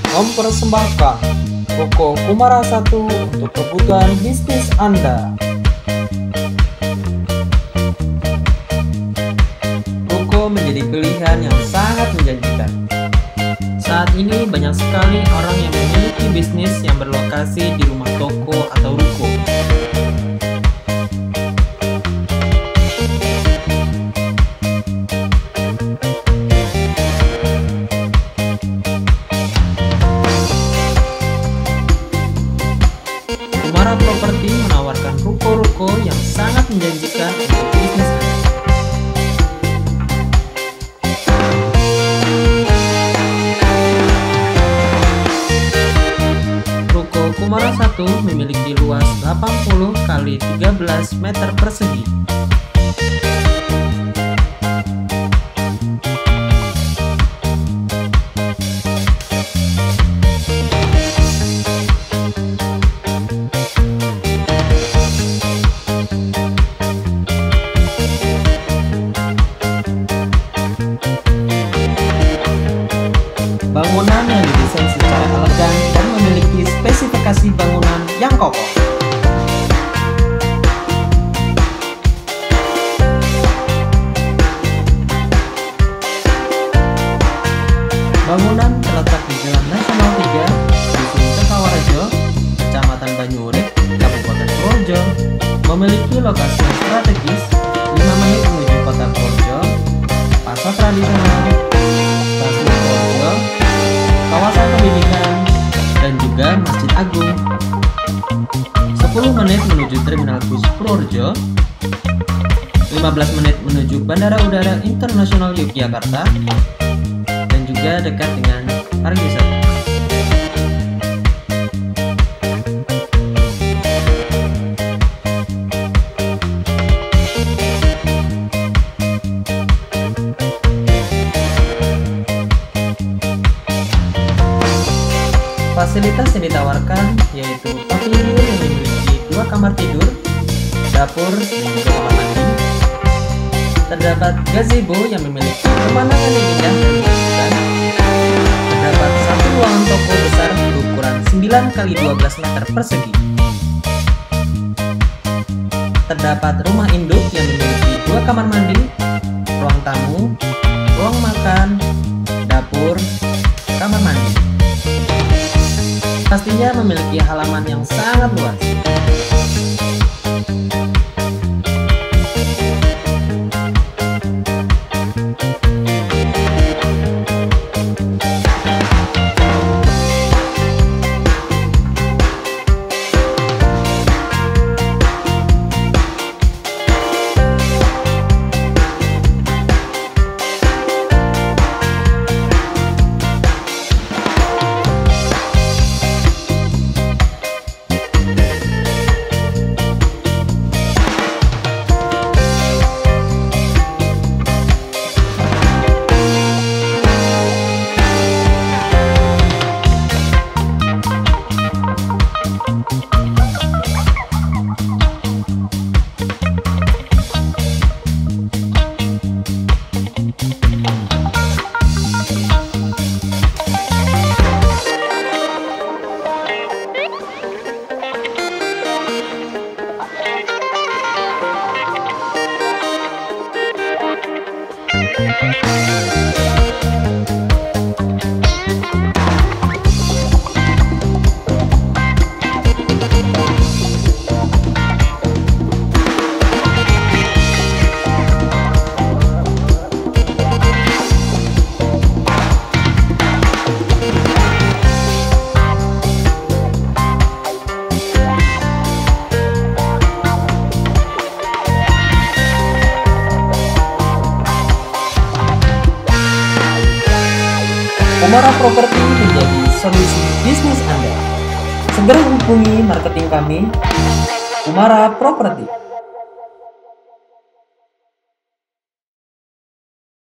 mempersembahkan Ruko Kumara 1 untuk kebutuhan bisnis Anda. Ruko menjadi pilihan yang sangat menjanjikan. Saat ini banyak sekali orang yang memiliki bisnis yang berlokasi di rumah toko atau ruko. Kumara Property menawarkan ruko-ruko yang sangat menjanjikan untuk bisnis Anda. Ruko Kumara 1 memiliki luas 80 x 13 meter persegi. Bangunan yang didesain secara elegan dan memiliki spesifikasi bangunan yang kokoh. Bangunan terletak di Jalan Nasional 3, Dusun Cekawarejo, Kecamatan Banyuurip, Kabupaten Purworejo, memiliki lokasi yang strategis, 5 menit menuju kota Purworejo, pasar tradisional, stasiun Purworejo, kawasan pendidikan, dan juga Masjid Agung. 10 menit menuju Terminal Bus Purworejo, 15 menit menuju Bandara Udara Internasional Yogyakarta, dan juga dekat dengan pariwisata. Fasilitas yang ditawarkan yaitu pavilion yang memiliki 2 kamar tidur, dapur, dan juga kamar mandi. Terdapat gazebo yang memiliki pemandangan yang indah dan menyenangkan. Terdapat 1 ruangan toko besar berukuran 9 x 12 meter persegi. Terdapat rumah induk yang memiliki 2 kamar mandi, ruang tamu, ruang makan, dapur, kamar mandi. Pastinya memiliki halaman yang sangat luas. Kumara Property menjadi solusi bisnis Anda. Segera hubungi marketing kami, Kumara Property.